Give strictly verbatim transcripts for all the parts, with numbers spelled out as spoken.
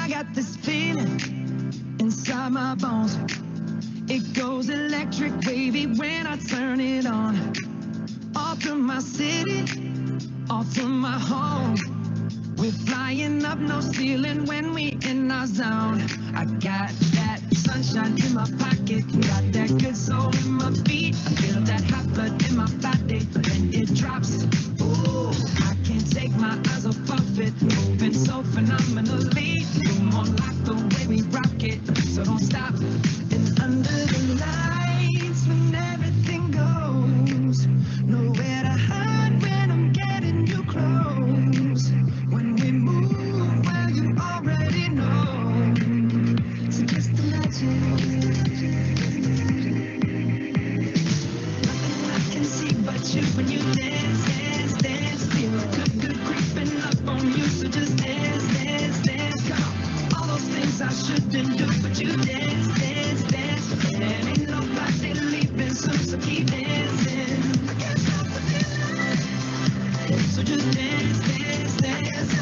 got this feeling inside my bones. It goes electric wavy when I turn it on. All through my city, all through my home. We're flying up, no ceiling when we in our zone. I got that sunshine in my pocket, got that good soul in my feet. I feel that hot blood in my body when it drops. Ooh, I can't take my eyes off of it, moving so phenomenally. You're more like the way we rock it, so don't stop. And under the lights when everything goes, nowhere to hide when I'm getting you close. When we move, well, you already know. So just imagine. Nothing I can see but you when you dance, dance, dance. Feel good, good creeping up on you. So just dance, dance, dance. Come on. All those things I shouldn't do, but you dance, dance, dance. And ain't nobody leaving soon, so keep dancing. I can't stop the feeling. So just dance, dance, dance.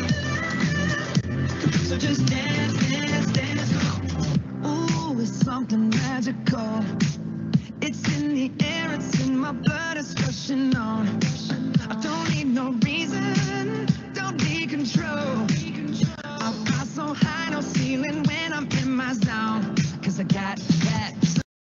So just dance, dance, dance. Ooh, it's something magical. It's in the air, it's in my blood, it's rushing on.